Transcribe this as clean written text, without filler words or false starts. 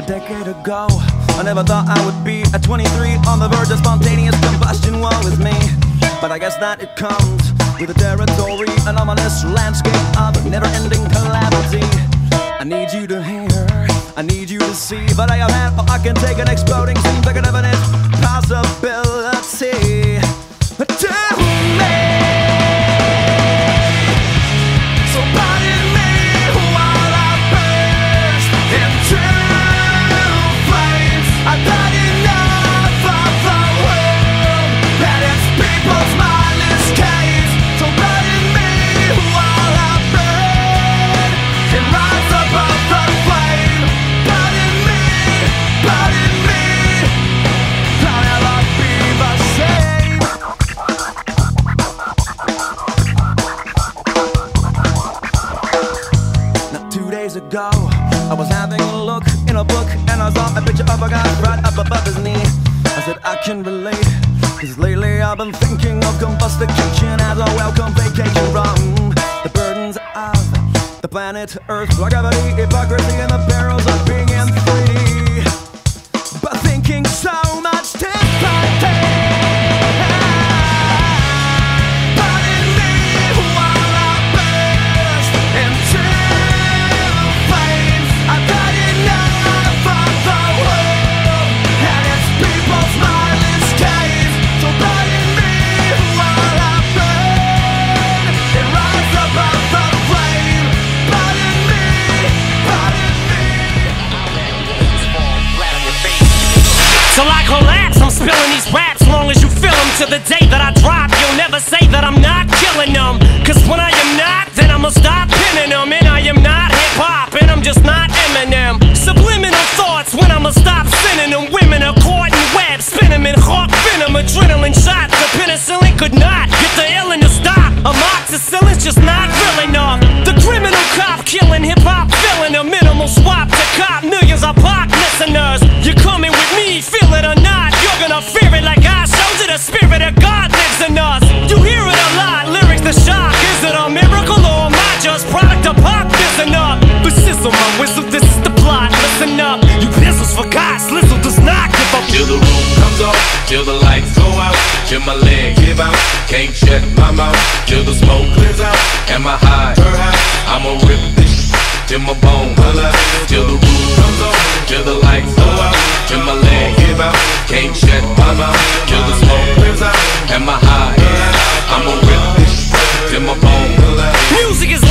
decade ago, I never thought I would be at 23 on the verge of spontaneous combustion. Woe is me, but I guess that it comes with the territory, an ominous landscape of never-ending calamity. I need you to hear, I need you to see, but I have had all I can take. An exploding seems like an infinite possibility to me. So pardon me while I burst into flames. I've had enough of the world and its people's mindless caves. So pardon me while I burn and rise above the flame. Pardon me, I'll never be the same. Now 2 days ago, I was having a look in a book and I saw a picture of a guy right up above his knee. I said I can relate, cause lately I've been thinking of combustication as a welcome vacation from the burdens of the planet Earth, gravity, hypocrisy, and the perils of being in 3D. But thinking so much differently. Pardon me while I burst into flames. I've had enough of the world and its people's mindless caves. So pardon me while I burn and rise above the flame. Pardon me, Till I collapse, I'm spilling these raps. Long as you feel them, to the day that I drop, you'll never say that I'm not killing them. Cause when I am not, then I'ma stop pinning them. And I am not hip-hop, and I'm just not Eminem. Subliminal thoughts when I'ma stop sending them. Women are caught in webs, spin them in hawk venom. Adrenaline shots, the penicillin could not get the illin' to stop. Amoxicillin's just not real enough. The criminal cop killing hip-hop, filling a minimal swap to cop millions of pop listeners. You're coming with me, feel it or not, you're gonna fear it like I showed you. The spirit of God lives in us. You hear it a lot, lyrics the shock. Is it a miracle or am I just product of pop? Listen up, but sizzle my whistle, this is the plot. Listen up, you pistols for God, Slizzle does not give up. Till the roof comes off, till the lights go out, till my leg give out, can't shut my mouth, till the smoke clears out, and my high, I'ma rip this till my bone holla, till the roof comes off, till the lights go out, till my leg give out, can't shut my mouth, till the smoke clears out, and my high, I'ma rip this till my bone holla. Music is